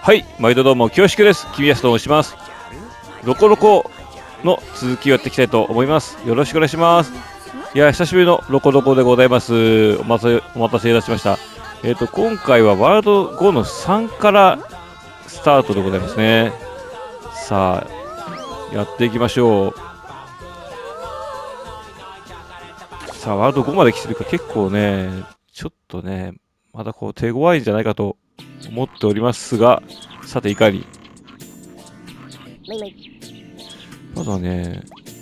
はい、毎度どうも、恐縮です。君安と申します。ロコロコの続きをやっていきたいと思います。よろしくお願いします。いや、久しぶりのロコロコでございます。お待たせいたしました。今回はワールド5の3からスタートでございますね。さあ、やっていきましょう。さあ、ワールド5まで来てるから結構ね、ちょっとね、まだこう手強いんじゃないかと思っておりますが、さていかに。まだね、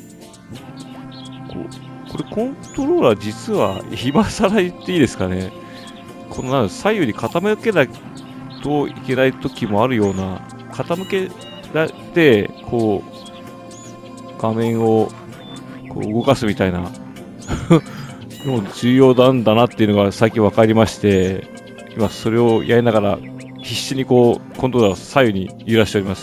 これコントローラー実は今更言っていいですかね。この左右に傾けないといけない時もあるような、傾けられて、こう、画面をこう動かすみたいなのも重要なんだなっていうのが最近分かりまして、今それをやりながら必死にこうコントローラーを左右に揺らしております。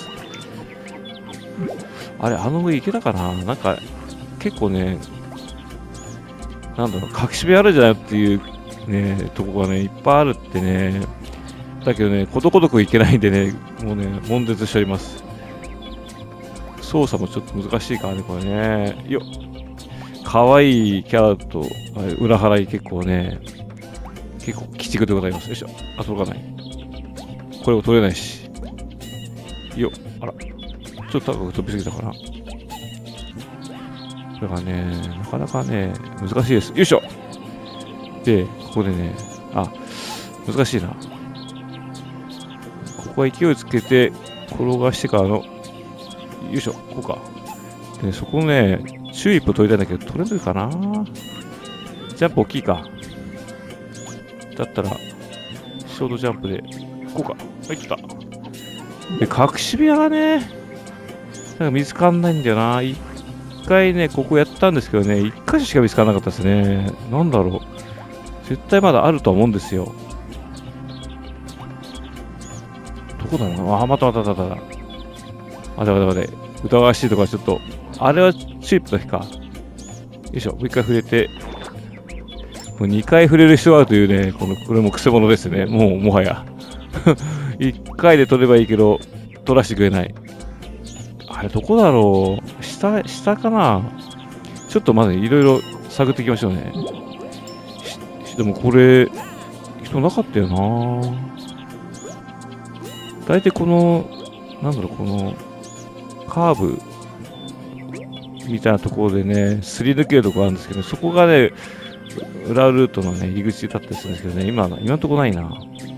あれ、あの上いけたかな。なんか結構ね、なんだろう、隠し部屋あるんじゃないっていうね、とこがね、いっぱいあるってね。だけどね、ことごとくいけないんでね、もうね、悶絶しております。操作もちょっと難しいからね、これね。よっ。可愛いキャラと裏払い結構鬼畜でございます。よいしょ。あ、届かない。これも取れないし。よっ。あら。ちょっと高く飛びすぎたかな。これがね、なかなかね、難しいです。よいしょ。で、ここでね、難しいな。ここは勢いつけて、転がしてからの、よいしょ、こうか。で、そこね、チューリップ取りたいんだけど、取れるかな。ジャンプ大きいか。だったら、ショートジャンプで、こうか。はい、来た。で、隠し部屋がね、なんか見つかんないんだよな。一回ね、ここやったんですけどね、一箇所しか見つからなかったですね。なんだろう。絶対まだあるとは思うんですよ。どこだろうな。待った。待て。疑わしいとかちょっと、あれはチューリップだけか。よいしょ、もう一回触れて、もう2回触れる人があるというね、これもクセモノですね。もはや。1回で取ればいいけど、取らせてくれない。あれ、どこだろう。下かな。ちょっとまだいろいろ探っていきましょうね。でもこれ、人なかったよな。大体この、なんだろう、この、カーブみたいなところでね、すり抜けるところあるんですけど、そこがね、裏ルートのね、入り口だったりするんですけどね、今のとこないな。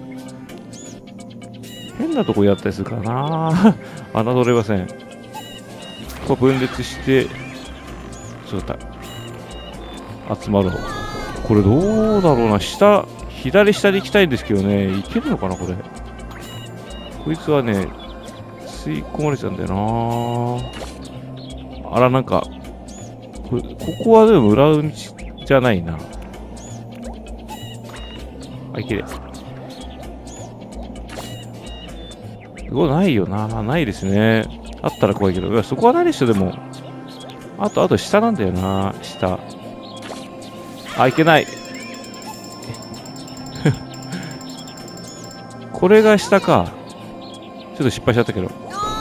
変なとこやったりするからな。侮れません。ここ分裂して、そうだった。集まるの。これどうだろうな。左下に行きたいんですけどね、いけるのかな、これ。こいつはね、吸い込まれちゃうんだよな。あら、なんか、ここはでも裏道じゃないな。いける。ここないよな。ないですね。あったら怖いけど。そこはないでしょ、でも。あと下なんだよな。下。いけない。これが下か。ちょっと失敗しちゃったけど。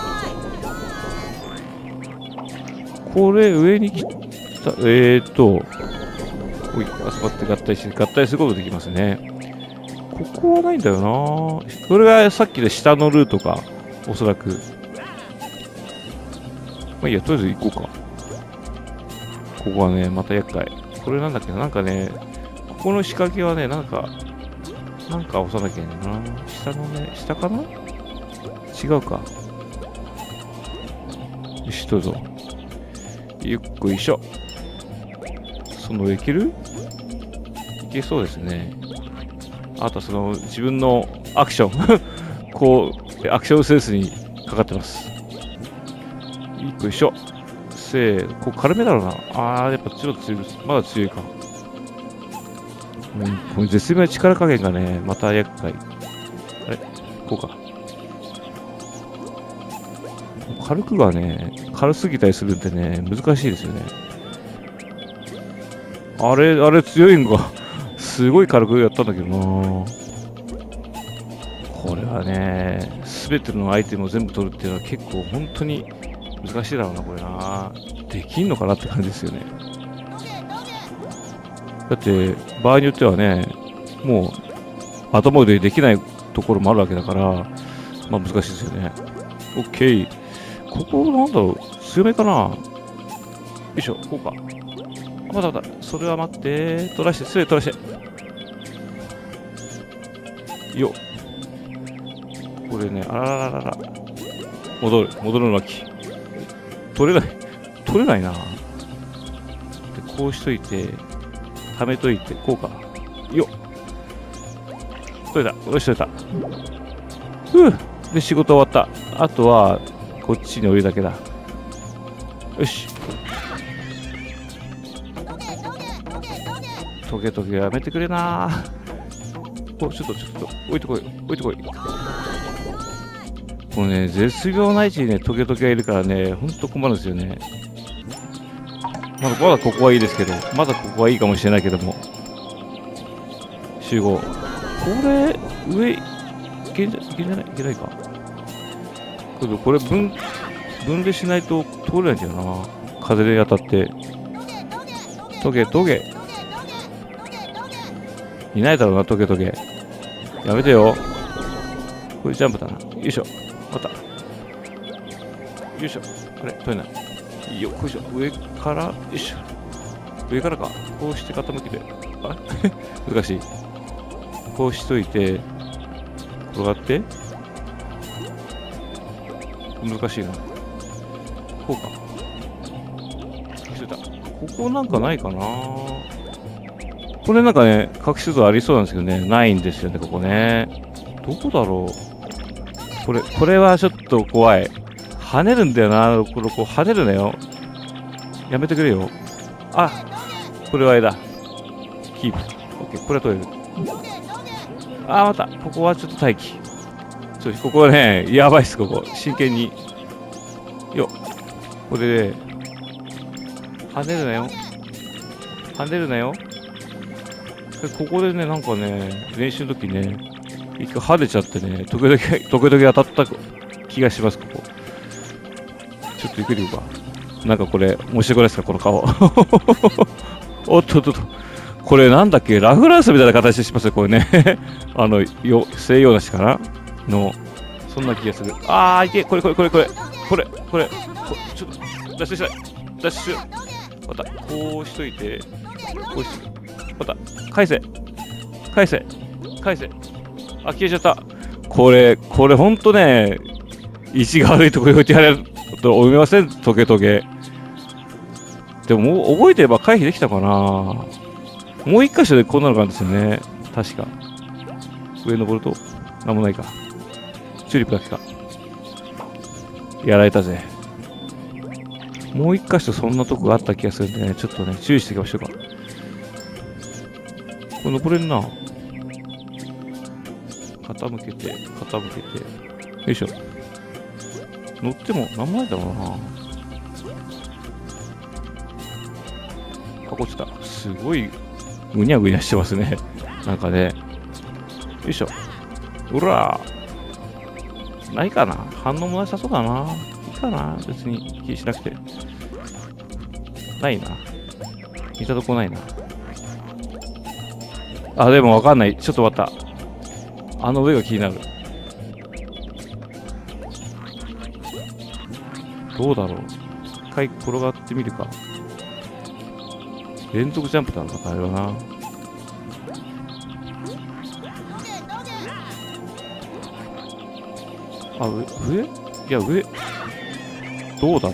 これ上に来た。おい、集まって合体することできますね。ここはないんだよな。これがさっきで下のルートか。おそらく。まあいいや、とりあえず行こうか。ここはね、また厄介。これなんだっけな、なんかね、ここの仕掛けはね、なんか押さなきゃいけないな。下のね、下かな。違うか。よし、どうぞ。ゆっくりしょ。その上いける？いけそうですね。あとその自分のアクションこうアクションセンスにかかってます。よいしょ。こう軽めだろうな。やっぱちょっと強い。まだ強いか。この絶妙な力加減がね、また厄介。あれこうか。軽くがね、軽すぎたりするんでね、難しいですよね。あれ強いんか。すごい軽くやったんだけどな。これはね、素全てのアイテムを全部取るっていうのは結構本当に難しいだろうな、これな。できんのかなって感じですよね。だって、場合によってはね、もう、頭でできないところもあるわけだから、まあ難しいですよね。オッケー。ここなんだろう、強めかな。よいしょ、こうか。まだまだ、それは待って、取らして、すぐ取らして。よっ。これね、あららららら。戻るの巻。取れないな。で、こうしといて、溜めといて、こうか。よっ。取れた。よし、取れた。ふう。で、仕事終わった。あとは、こっちに降りるだけだ。よし。トゲトゲやめてくれなー。ちょっと、置いてこい。これね、絶妙な位置にね、トゲトゲがいるからね、ほんと困るんですよね。まだここはいいですけど、まだここはいいかもしれないけども。集合。これ、上、いけないか。これ分離しないと通れないんだよな。風で当たって。トゲ。いないだろうな、トゲ。やめてよ。これジャンプだな。よいしょ。また。よいしょ。あれ取れない。よいしょ。上から、よいしょ。上からか。こうして傾けて。あれ難しい。こうしといて、転がって。難しいな。こうか。ここなんかないかな。これなんかね、隠し像ありそうなんですけどね、ないんですよね、ここね。どこだろう。これはちょっと怖い。跳ねるんだよな、こう跳ねるなよ。やめてくれよ。あ、これはあれだ。キープ。オッケー、これは取れる。あ、また、ここはちょっと待機。ここはね、やばいっす、ここ。真剣に。よっ。これで、跳ねるなよ。ここでね、なんかね、練習の時ね、一回跳ねちゃってね、時々当たった気がします、ここ。ちょっとゆっくり言うか。なんかこれ、面白くないですか、この顔。おっと。これなんだっけ、ラフランスみたいな形しますよ、これね。西洋梨かなの、そんな気がする。いけ、これ。ちょっと、ダッシュ。また、こうしといて、また、返せ。あ、消えちゃった。これほんとね、位置が悪いところに置いてやれると思いません？トゲ。でも、もう覚えてれば回避できたかな。もう一箇所でこんなのがあるんですよね。確か。上登ると、なんもないか。チューリップだけか。やられたぜ。もう一箇所そんなとこがあった気がするんでね、ちょっとね、注意していきましょうか。これ登れるな。傾けて。よいしょ。乗ってもなんもないだろうな。こっちだ。すごい、ぐにゃぐにゃしてますね。なんかね。よいしょ。うらー。ないかな。反応もなさそうだな。いいかな。別に気にしなくて。ないな。見たとこないな。あ、でもわかんない。ちょっと待った。あの上が気になる。どうだろう。一回転がってみるか。連続ジャンプだろうな、あれはな。あ、上いや、上。どうだろ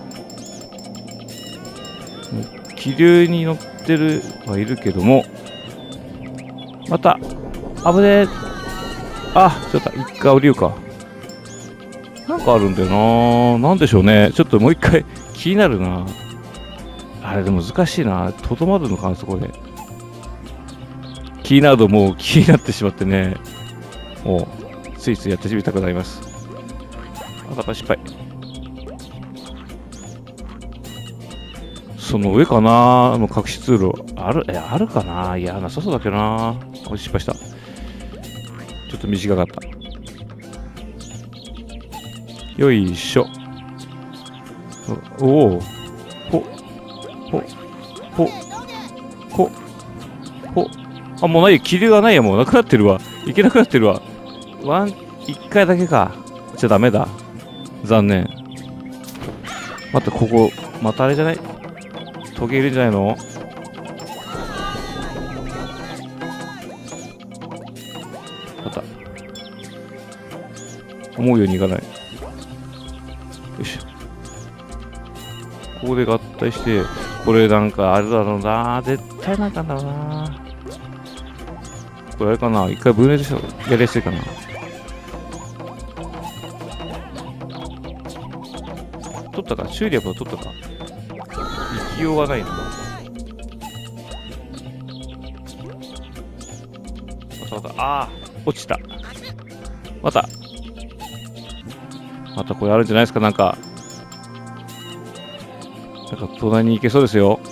う。もう気流に乗ってるはいるけども。また、危ねえ。あ、ちょっと一回降りるか。なんかあるんだよな。なんでしょうね。ちょっともう一回気になるな。あれでも難しいな。とどまるのかな、そこで。気になるともう気になってしまってね。もう、ついついやってみたくなります。あ、だから失敗。その上かなの隠し通路。あるかないや、なさそうだけどな。失敗した。ちょっと短かった。 よいしょ。おお。ほ。あ、もうないよ。キルがないや。もうなくなってるわ。いけなくなってるわ。一回だけか。じゃダメだ。残念。待って、ここ、またあれじゃない？トゲいるんじゃないの？また。思うようにいかない。よいしょ。ここで合体して、これなんかあるだろうな。絶対なんかだろうな。これあれかな。一回分裂したらやりやすいかな。取ったか。修理やっぱ取ったか。行きようがないな。また。ああ、落ちた。またこれあるんじゃないですか。なんか隣に行けそうですよ。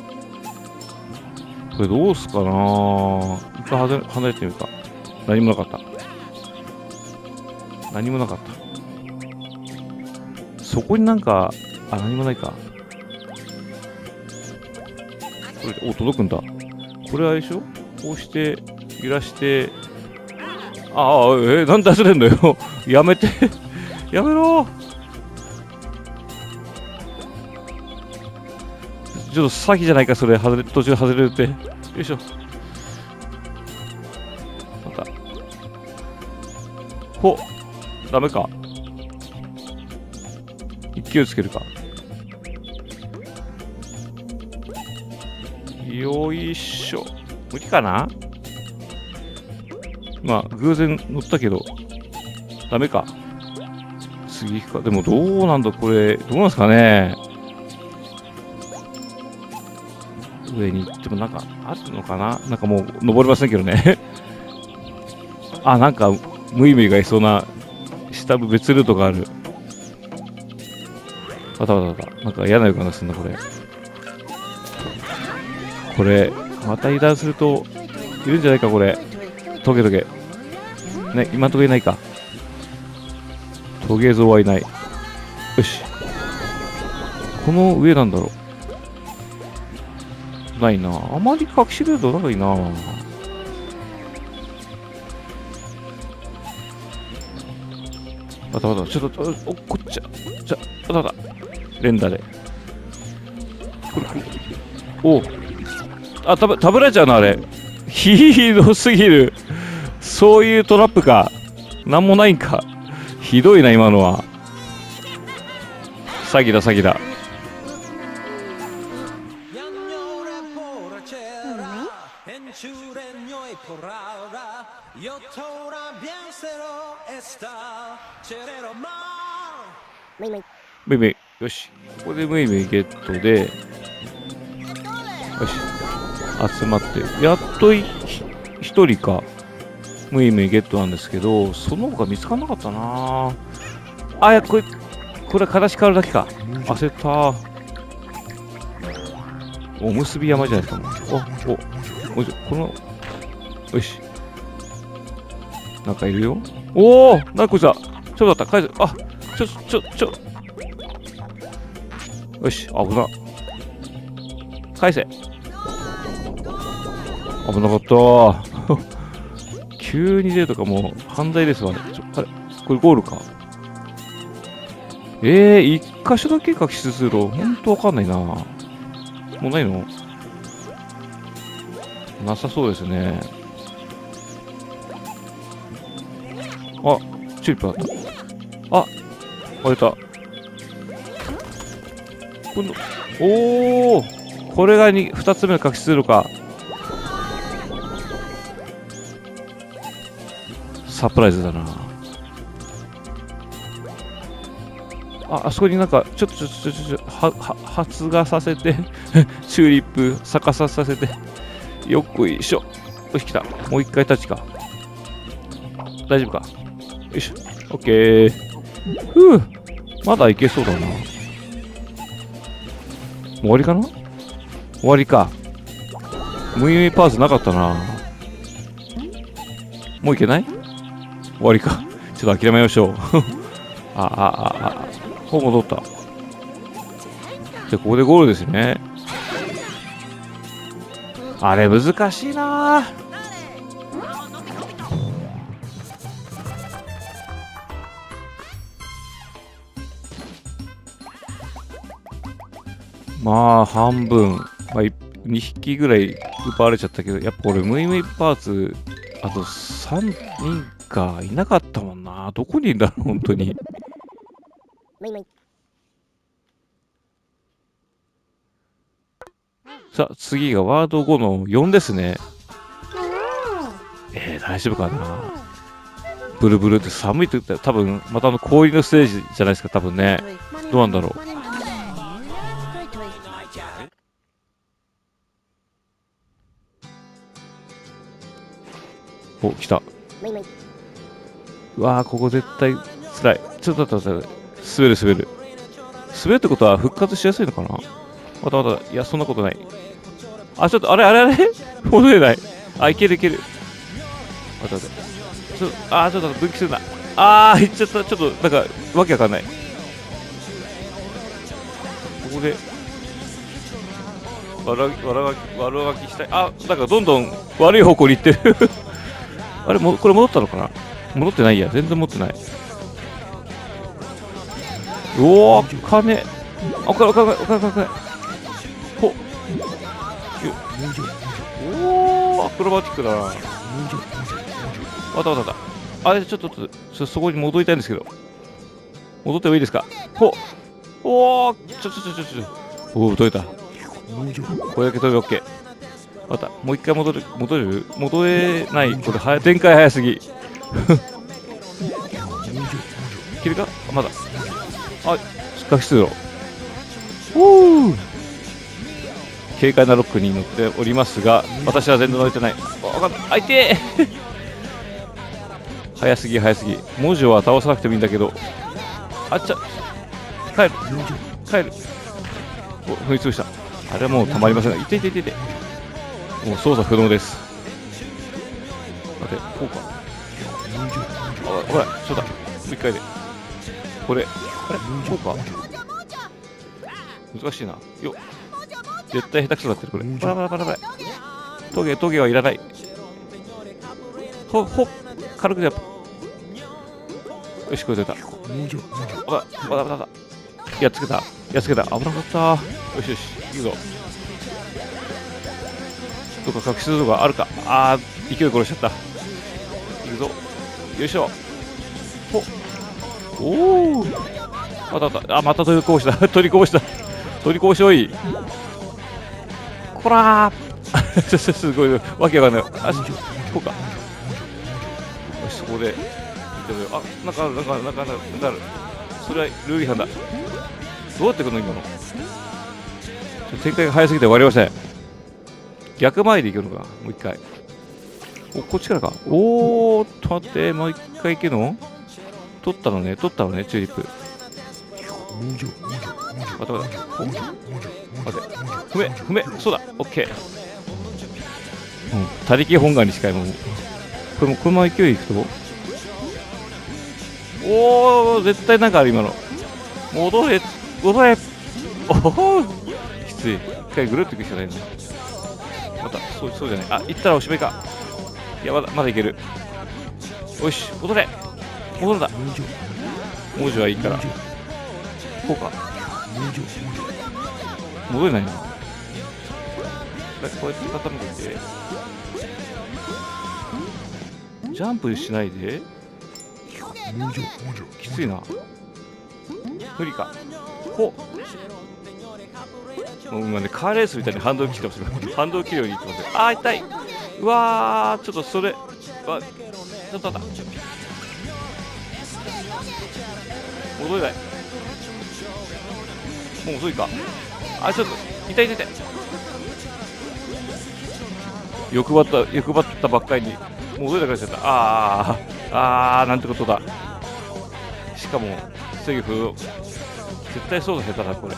これどうすかな。一回離れてみるか。何もなかった。何もなかった。そこになんか、あ、何もないか。これ、届くんだ。これあれでしょ？こうして、揺らして、なんで外れんのよ。やめて。やめろ。ちょっと詐欺じゃないか、それ。途中外れるって。よいしょ。また。ダメか。勢いつけるか。よいしょ。無理かな。まあ、偶然乗ったけど、ダメか。次行くか。でもどうなんだ、これ。どうなんですかね。上に行ってもなんかあるのかな。なんかもう登れませんけどね。あ、なんかムイムイがいそうな下部別ルートがある。なんか嫌な予感がするんだ、これ。これ、また油断するといるんじゃないか、これ。トゲ。ね、今のところいないか。トゲゾウはいない。よし。この上なんだろう。ないな。あまり隠しルートないな。ちょっと、こっち連打で。おあ、食べられちゃうな、あれ。ひどすぎる。そういうトラップか。なんもないんか。ひどいな、今のは。詐欺だ。ムイムイ。よし。ここでムイムイゲットで。よし。集まって。やっと一人か。ムイムイゲットなんですけど、その他見つからなかったな。あ、いや、これは形変わるだけか。焦った。おむすび山じゃないですか。この、よし。なんかいるよ。おお、なんかこいつだ。ちょっと待った。返す。あ、よし、危な。返せ。危なかった。急に出るとかもう犯罪ですわね。これゴールか。一箇所だけか、奇数路。ほんとわかんないな。もうないの？なさそうですね。あ、チューリップあった。あ、割れた。おー、これが2つ目の隠し通路か。サプライズだな。あそこになんか、ちょっと、発芽させて、チューリップ咲かさせて、よっいしょ。よし、来た。もう一回タッチか。大丈夫か。よいしょ。オッケー。ふぅ。まだいけそうだな。終わりかな？終わりか。ムイムイパーツなかったな。もういけない？終わりか。ちょっと諦めましょう。 ほぼ戻った。で、ここでゴールですね。あれ、難しいなぁ。まあ、半分。まあ、2匹ぐらい奪われちゃったけど、やっぱ俺、ムイムイパーツ、あと3人か、いなかったもんな。どこにいるんだろう、本当に。さあ、次がワード5の4ですね。大丈夫かな。ブルブルって寒いって言ったら多分、また氷のステージじゃないですか、多分ね。どうなんだろう。お、来た。うわー、ここ絶対辛い。ちょっと待って。滑る。滑るってことは復活しやすいのかな。また。いや、そんなことない。あ、ちょっと、あれ戻れない。あ、いける。待って。ちょっと分岐するな。行っちゃった。ちょっと、なんか、わけわかんない。ここで、悪あがきしたい。なんかどんどん悪い方向に行ってる。あれ、これ戻ったのかな。戻ってないや。全然持ってない。うおー、金。お金。ほっ。おー、アクロバティックだな。わた。あれ、ちょっとそこに戻りたいんですけど。戻ってもいいですか。おー、おー、取れた。これだけ取れば OK。また、もう一回戻れない。これ、展開早すぎ。切るかまだ。学出路。軽快なロックに乗っておりますが、私は全然乗れてない。相手早すぎ。文字は倒さなくてもいいんだけど。帰る。踏み潰した。あれはもうたまりません。いて。もう操作不能です。待て、こうか。ほら、そうだ。もう一回で。これ、こうか。難しいな。よっ。絶対下手くそになってる、これ。バラ。トゲはいらない。軽くやっぱ。よし、これ出た。わだ。やっつけた。危なかった。よし、いくぞ。どっか隠しとかあるか。勢い殺しちゃった。いくぞ。よいしょ。おー。また取りこぼした。取りこぼし多い。こらー。すごい。わけわかんない。こうか。よし、そこで。なんかある。それはルール違反だ。どうやってくるの今の。展開が早すぎて終わりません。逆前でいけるのか。もう一回。こっちからか。待って、もう一回いけるの。取ったのね、チューリップ。待って。踏め。そうだ、オッケー。他力本願に近いもん。このまま勢いいくと。絶対なんかある今の。戻れ。きつい。一回ぐるっといくしかないな。また、そうじゃない。行ったらおしまいか。いや、まだいける。よし、戻るんだ。文字はいいから。こうか。戻れないな。こうやって傾けて。ジャンプしないで。きついな。無理か。もう今ね、カーレースみたいにハンドル切ってます。ハンドル切るように言ってます。痛い。うわー、ちょっとそれ。ちょっと戻れない。もう遅いか。ちょっと痛い。欲張ったばっかりに戻れなくなっちゃった。なんてことだ。しかもセリフ絶対そうだ下手だこれ。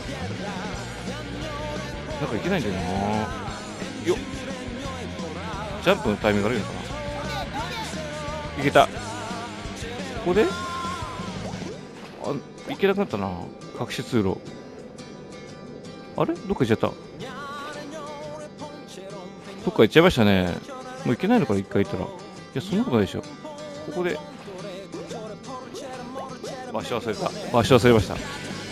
なんかいけないんだよな。よっ。ジャンプのタイミング悪いのかな。いけた。ここでけなくなったな。隠し通路。あれどっか行っちゃった。どっか行っちゃいましたね。もう行けないのから一回行ったら。いや、そんなことないでしょ。ここで。場所忘れた。場所忘れました。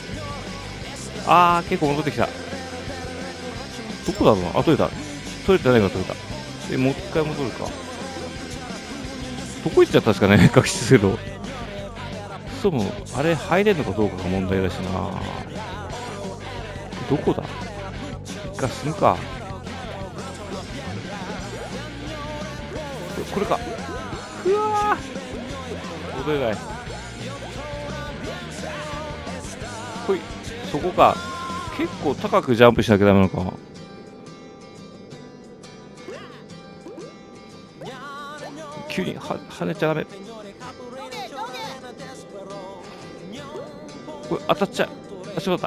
結構戻ってきた。どこだろうな。取れた。取れてないから取れた。もう一回戻るか。どこ行っちゃったんですかね、隠し通路。そうも、あれ入れるのかどうかが問題だしな。どこだ。一回進むか。これか。うわー、戻れない。ほい、そこか。結構高くジャンプしなきゃダメなのか。急に跳ねちゃダメ。これ当たっちゃう。あ、しまった。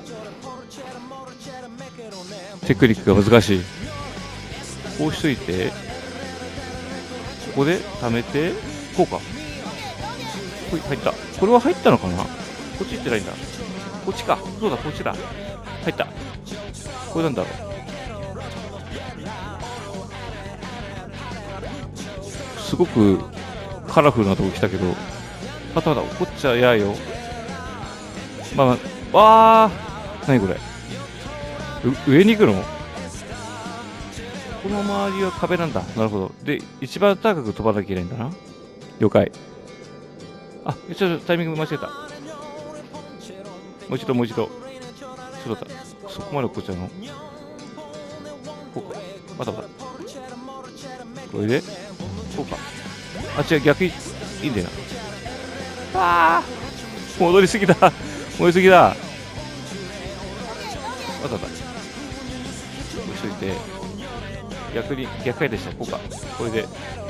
テクニックが難しい。こうしといて、ここで溜めて、こうか。ほい、入った。これは入ったのかな。こっち行ってないんだ。こっちか。そうだ、こっちだ。入った。これなんだろう。すごくカラフルなとこ来たけど、またまた、こっちはやよ。まあ、わー、なにこれ。上に行くの。この周りは壁なんだ。なるほど。で、一番高く飛ばなきゃいけないんだな。了解。あ、ちょっとタイミング間違えた。もう一度、もう一度。そうだった。そこまで落っこっちゃうの。こうか。またまた。これで、こうか。あ、違う、逆にいいんだよな。戻りすぎだ。戻りすぎだ。またまた。こうしといて。逆回転した。こうか。これで、こ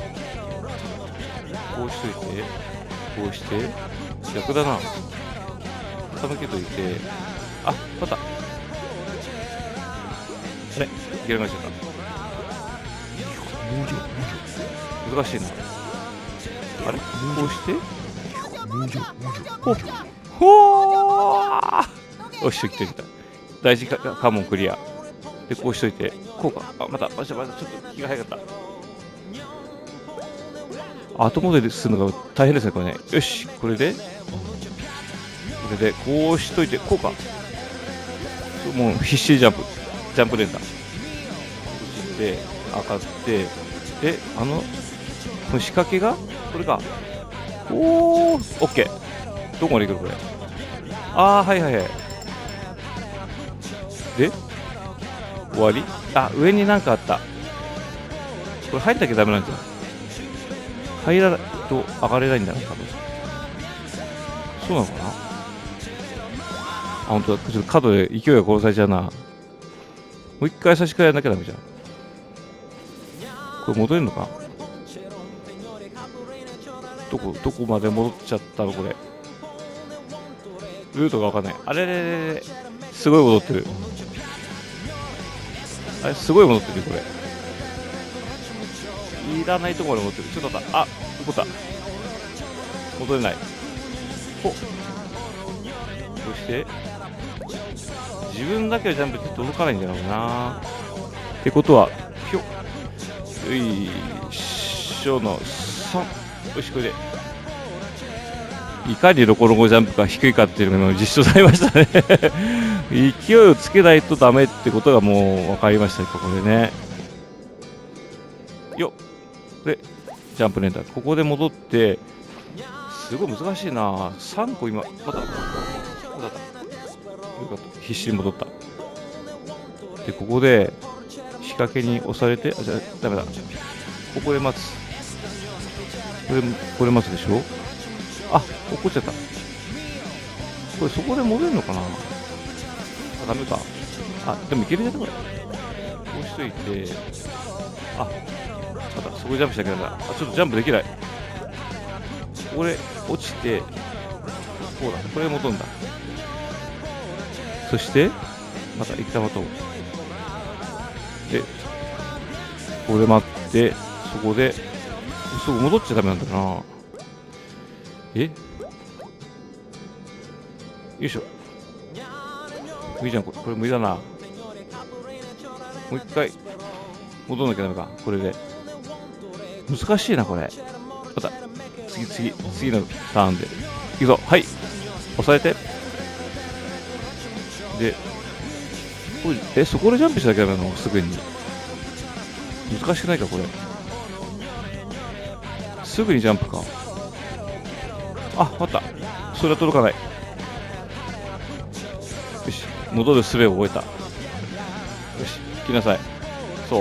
うしといて、こうして、逆だな。傾けといて、あ、また。あれ、逆回しちゃった。難しいな。あれ、こうして、ほー、よし、来てきた。大事関門クリア。で、こうしといて、こうか。あ、また、ちょっと気が早かった。後戻りするのが大変ですね、これね。よし、これで、こうしといて、こうか。もう必死ジャンプ連打。そして上がって、で、この仕掛けがこれか。オッケー。どこまで行くのこれ。はいはいはい。で、終わり。上になんかあった。これ入んなきゃダメなんじゃん。入らないと上がれないんだな、多分。そうなのかな。本当だ。ちょっと角で勢いが殺されちゃうな。もう一回差し替えやんなきゃダメじゃん。これ戻れるのか。どこまで戻っちゃったのこれ。ルートがわかんない。あれれれれ。すごい戻ってる。あれ、すごい戻ってる、これ。いらないところまで戻ってる。ちょっと待った。怒った。戻れない。そして、自分だけはジャンプって届かないんじゃないかな。ってことは、ひょよいしょの3。よし、これで。いかにロコロコジャンプが低いかっていうのが実証されましたね。勢いをつけないとダメってことがもう分かりましたね、ここでね。よっ。で、ジャンプ連打。ここで戻って、すごい難しいな。3個今、また。よかった。必死に戻った。で、ここで、仕掛けに押されて、じゃあ、ダメだ。ここで待つ。これ待つでしょ。落っこっちゃった。これそこで戻るのかな。ダメか。でもいけるじゃんこれ。こうしといて、またそこでジャンプしなきゃダメだ。ちょっとジャンプできない。ここで落ちて、こうだ。これで戻るんだ。そして、また一回待とう。で、これ待って、そこで、戻っちゃダメなんだな。 いしょ。いいじゃん、これ無理だな。もう一回戻んなきゃダメか、これで。難しいな、これ。また、次のターンで。いくぞ、はい。押さえて。で、そこでジャンプしなきゃダメなのすぐに。難しくないか、これ。すぐにジャンプか。あ、待った。それは届かない。よし、戻る術を覚えた。よし、来なさい。そう。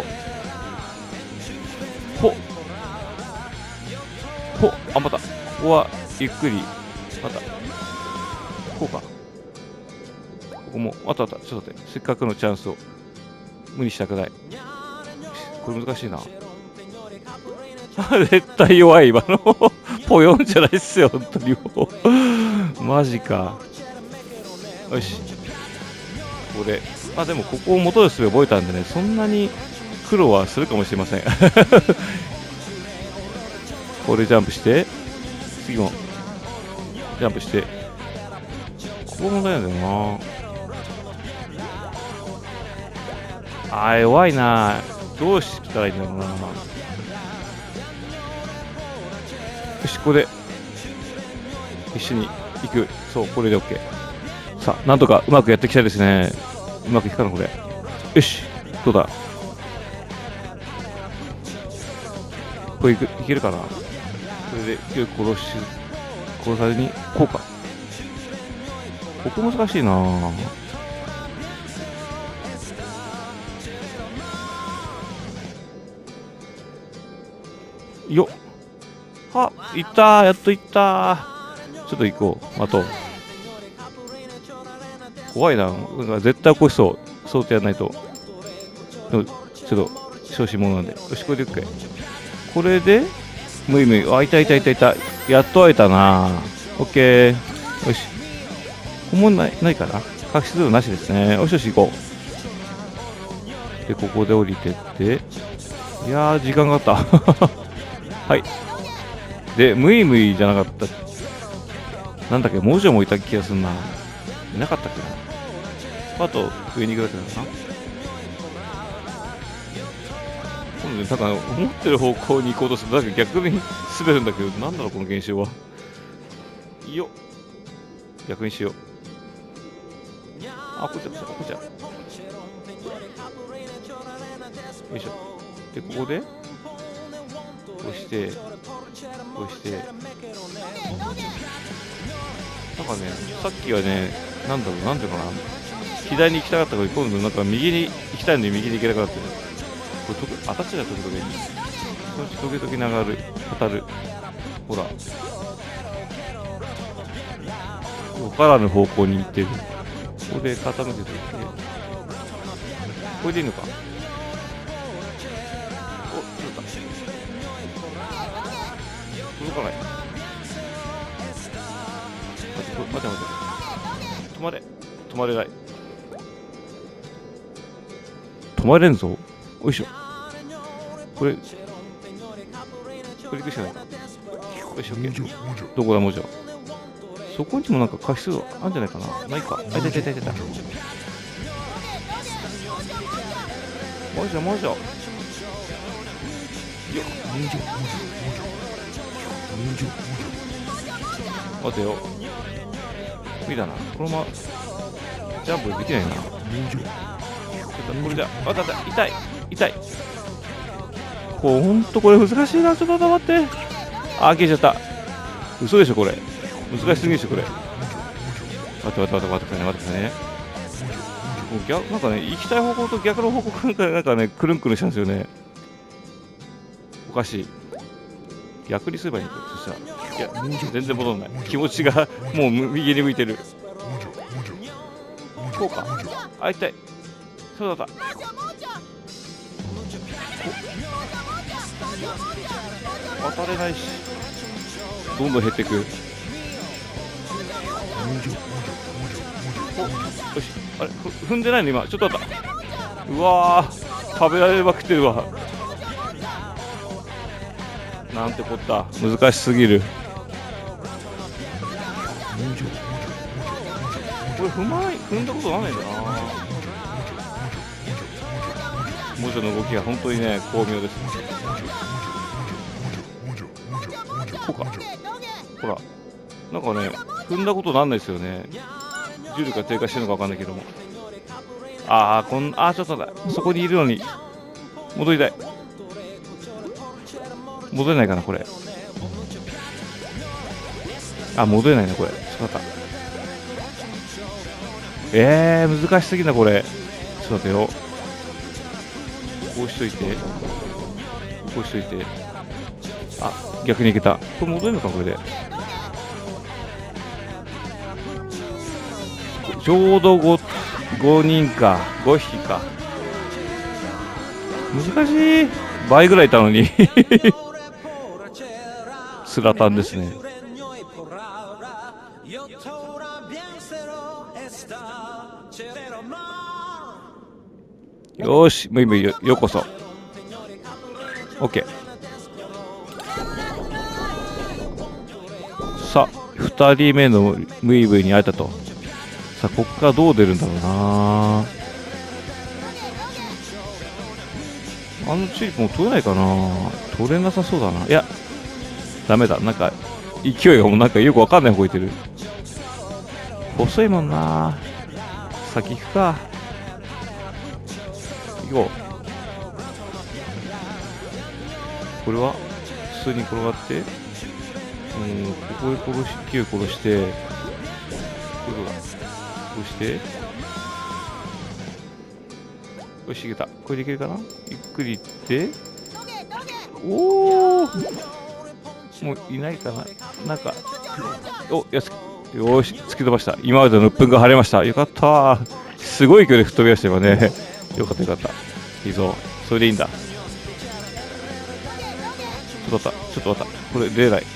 あ、また。ここは、ゆっくり。また。こうか。ここも、あった。ちょっと待って。せっかくのチャンスを無にしたくない。これ難しいな。絶対弱い、今の。ポヨンじゃないっすよ、本当にもう。マジか。よし。これ。あ、でもここを戻る術覚えたんでね、そんなに苦労はするかもしれません。これジャンプして、次もジャンプして、ここ問題なんだよな。弱いな。どうしたらいいんだろうな。よし、ここで一緒に行く。そう、これで OK。さあ、なんとかうまくやっていきたいですね。うまくいくかな、これ。よし、どうだ。これいけるかな。これで勢い殺されに、こうか。ここ難しいな。よっ。いったー、やっといったー。ちょっと行こう。待とう。怖いな。なんか絶対起こしそう。そうってやらないと。でもちょっと、小心者なんで。よし、これでいくかい。これで、むい。あ、いた。やっと会えたな。オッケー。よし。ここもないかな。隠しするなしですね。よし、行こう。で、ここで降りてって。いやー、時間がかかった。はい。で、むいじゃなかった。なんだっけ、文字もいた気がするな。いなかったっけな。あと、上に行くだけだな。今度ね、なんか、思ってる方向に行こうとすると、なんか逆に滑るんだけど、なんだろう、この現象は。いいよ。逆にしよう。あ、こっちだ。よいしょ。で、ここで、こうして、なんかね、さっきはね、なんていうのかな、左に行きたかったけど、今度なんか右に行きたいのに右に行けなくなってる。これ当たっちゃう、時々に。時々当たる。ほら。分からぬ方向に行ってる。ここで傾けておいて。これでいいのか。お、届かない。待て。止まれない。止まれんぞ。よいしょ。これ行くしかないか。よいしょ。どこだ、もじゃ。そこにもなんか過失あるんじゃないかな。ないか。あ、出た。もじゃ。よっ。待てよ。無理だな。このままジャンプできないな。これじゃ、あた。痛い。ほんとこれ難しいな。ちょっと待って。あ、消えちゃった。嘘でしょ、これ。難しすぎでしょ、これ。待ってね。なんかね、行きたい方向と逆の方向なんかね、くるんしたんですよね。おかしい。逆にすればいいんだよ。そしたら。いや、全然戻んない。気持ちがもう右に向いてる。こうか。あ、痛い。そうだった。渡れないし。どんどん減っていく。よし。あれ、踏んでないの今。ちょっとあった。うわー、食べられまくってるわ。なんてこった。難しすぎる。 これ踏んだことないんだな。もじょの動きが本当にね、巧妙です。こうか。ほら。なんかね、踏んだことなんないですよね。重力が低下してるのかわかんないけども。ちょっとだ。そこにいるのに、戻りたい。戻れないかな、これ。戻れないね、これ。ちょっと待った。難しすぎな、これ。ちょっと待ってよ。こうしといて。こうしといて。逆にいけた。これ戻れるのか、これで。ちょうど5人か。5匹か。難しい。倍ぐらいいたのに。スラタンですね。よーし、もう今ようこそ。OK。さあ、2人目のムイブに会えたと。さあ、こっからどう出るんだろうな。チューリップも取れないかな。取れなさそうだな。いや、ダメだ。なんか、勢いがもうなんかよくわかんない方向いてる。細いもんな。先行くか。行こう。これは普通に転がって、ここへ勢い殺して、こうして、よし、いけた。これでいけるかな。ゆっくりいって、おお、もういないかな。なんか、よし、突き飛ばした。今までの鬱憤が晴れました。よかったー。すごい距離吹っ飛び出してばね。よかったよかった。いいぞ。それでいいんだ。ちょっと待った。これ、出ない。よ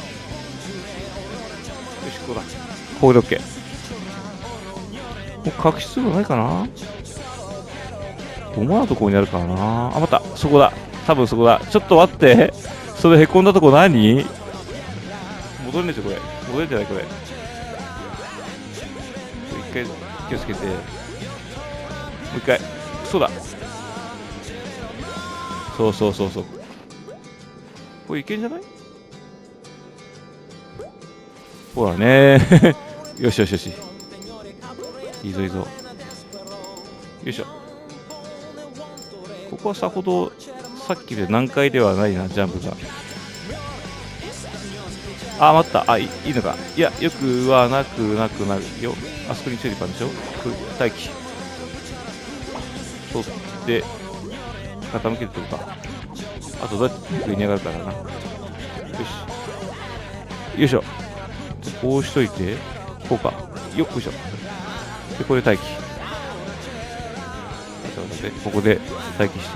し、ここだ。これで OK。もう隠しするのないかな。思わぬところにあるからな。待った。そこだ。多分そこだ。ちょっと待って。それへこんだとこ何？戻れねえぞ、これ。戻れんじゃないこれ。一回気をつけて。もう一回。そうだ。そう。これいけんじゃない？ほらねよし。いいぞ。よいしょ。ここはさほどさっきで難解ではないな、ジャンプが。待った。いいのか。いや、よくはなくなるよ。あそこにチューリップあるでしょ。これ、待機。取って、傾けるとか。あと、どうやって上に上がるからな。よいしょ。こうしといて、こうか。よっこいしょ。で、これ待機。ここで待機して。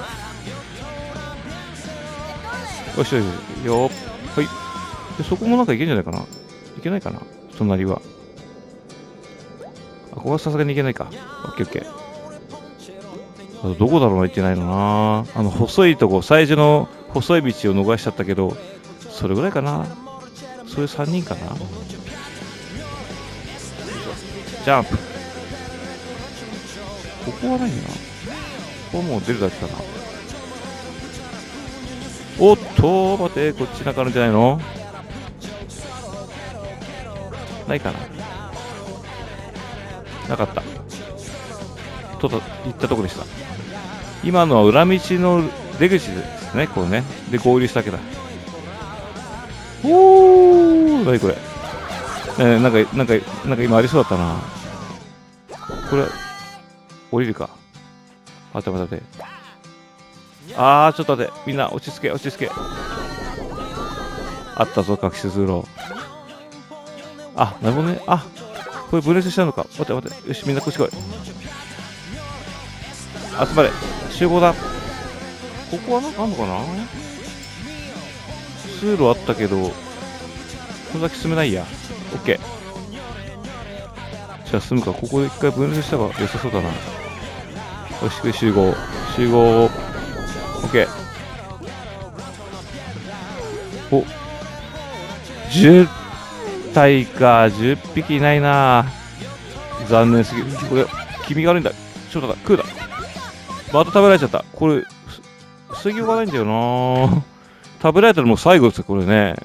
よし。よはい。で、そこもなんかいけんじゃないかな。いけないかな。隣は。ここはさすがにいけないか。オッケー。あとどこだろうな、いけないのな。細いとこ、最初の細い道を逃しちゃったけど、それぐらいかな。それ3人かな。ジャンプ。ここはないな。ここはもう出るだけかな。おっと、待て、こっちなんかあるんじゃないの？ないかな。なかった。行ったとこでした。今のは裏道の出口ですね、こうね。で、合流したわけだ。おー、何これ。なんか今ありそうだったな。これ、降りるか。待て。ちょっと待って。みんな、落ち着け。あったぞ、隠し通路。なるほどね。これ分裂しちゃうのか。待って。よし、みんなこっち来い。集まれ。集合だ。ここはなんかあんのかな。通路あったけど、これだけ進めないや。オッケー。じゃあ進むか。ここで一回分裂した方が良さそうだな。よし、集合。オッケー。お、10体か。10匹いないな。 残念すぎる。これ、気味が悪いんだ。ちょっとだ、食うだ。また食べられちゃった。これ、防ぎようがないんだよな。食べられたらもう最後ですよ、これね。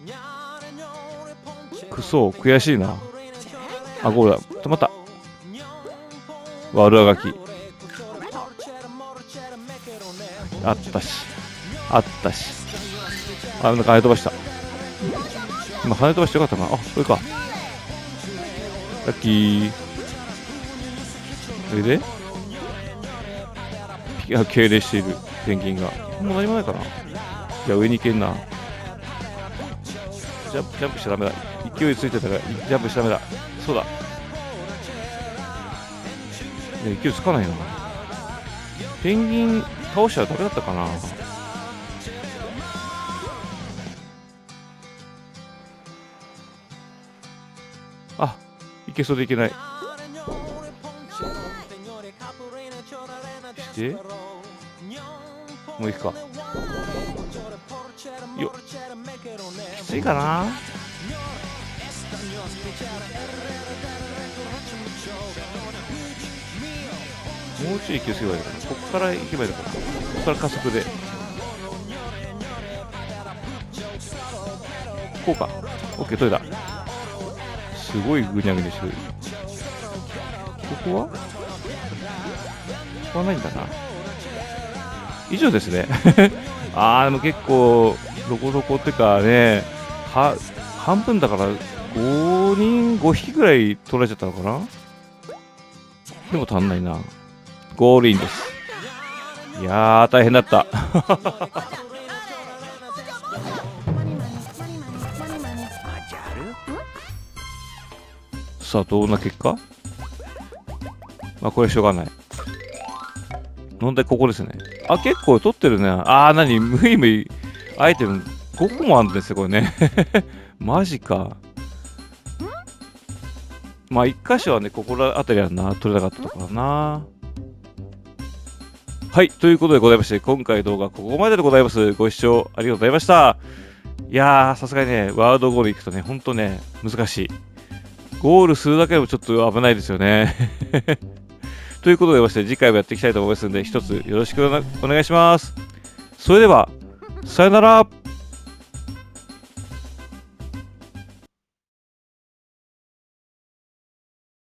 くそ、悔しいな。あ、ゴールだ。止まった。悪あがき。あったし。あったし。あ、なんか跳ね飛ばした。今、跳ね飛ばしてよかったかな。あ、これか。ラッキー。それで敬礼しているペンギンが。もう何もないかな。いや、上に行けんな。ジャンプしちゃダメだ。勢いついてたから、ジャンプしちゃダメだ。そうだ。いや、勢いつかないな。ペンギン倒したらダメだったかな。あ、いけそうでいけない。してもういくか。よっ、きついかな。もうちょい勢いつけばいいかな。こっから行けばいいのかな。こっから加速でこうか。オッケー、取れた。すごいぐにゃぐにゃしてる。ここはないんだな。以上ですね。あー、でも結構、どこどこってかね、半分だから5匹ぐらい取られちゃったのかな。でも足んないな。ゴールインです。いやー、大変だった。さあ、どんな結果。まあ、これしょうがない。問題ここですね。あ、結構取ってるね。あー、無意味アイテム5個もあるんですよ、これね。マジか。まあ、1箇所はね、ここら辺りは取れなかったところだな。はい、ということでございまして、今回の動画はここまででございます。ご視聴ありがとうございました。いやー、さすがにね、ワールドゴール行くとね、ほんとね、難しい。ゴールするだけでもちょっと危ないですよね。ということでまして、次回もやっていきたいと思いますので、一つよろしくお願いします。それでは、さよなら。